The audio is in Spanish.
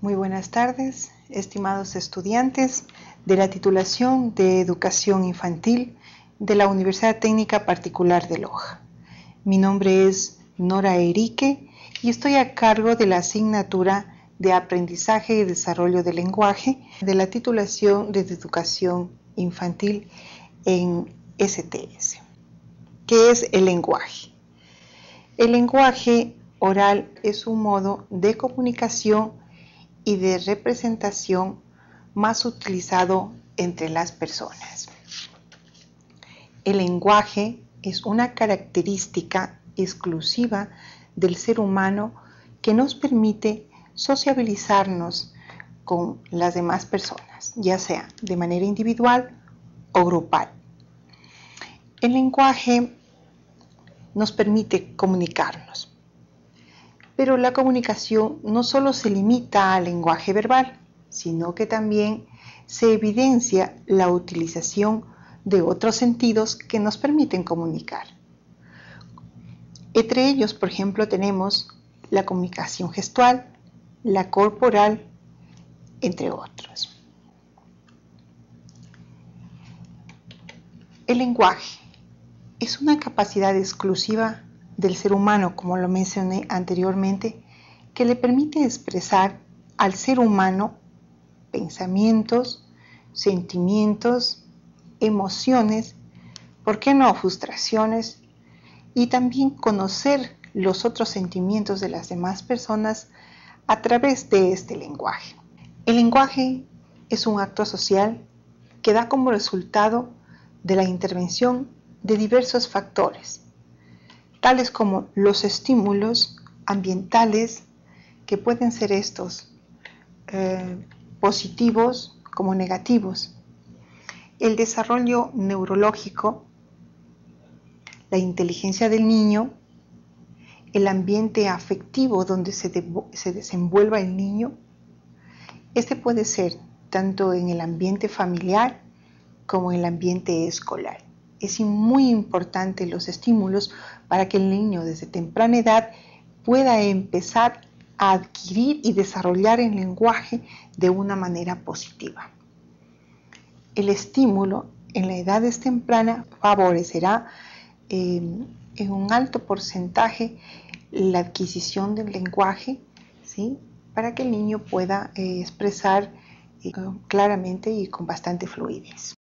Muy buenas tardes, estimados estudiantes de la titulación de Educación Infantil de la Universidad Técnica Particular de Loja. Mi nombre es Nora Erique y estoy a cargo de la asignatura de Aprendizaje y Desarrollo del Lenguaje de la titulación de Educación Infantil en STS. ¿Qué es el lenguaje? El lenguaje oral es un modo de comunicación y de representación más utilizado entre las personas. El lenguaje es una característica exclusiva del ser humano que nos permite sociabilizarnos con las demás personas, ya sea de manera individual o grupal. El lenguaje nos permite comunicarnos. Pero la comunicación no solo se limita al lenguaje verbal, sino que también se evidencia la utilización de otros sentidos que nos permiten comunicar. Entre ellos, por ejemplo, tenemos la comunicación gestual, la corporal, entre otros. El lenguaje es una capacidad exclusiva del ser humano, como lo mencioné anteriormente, que le permite expresar al ser humano pensamientos, sentimientos, emociones, ¿por qué no frustraciones? Y también conocer los otros sentimientos de las demás personas a través de este lenguaje. El lenguaje es un acto social que da como resultado de la intervención de diversos factores, tales como los estímulos ambientales, que pueden ser estos positivos como negativos, el desarrollo neurológico, la inteligencia del niño, el ambiente afectivo donde se desenvuelva el niño. Este puede ser tanto en el ambiente familiar como en el ambiente escolar. Es muy importante los estímulos para que el niño desde temprana edad pueda empezar a adquirir y desarrollar el lenguaje de una manera positiva. El estímulo en la edad temprana favorecerá en un alto porcentaje la adquisición del lenguaje, ¿sí? Para que el niño pueda expresar claramente y con bastante fluidez.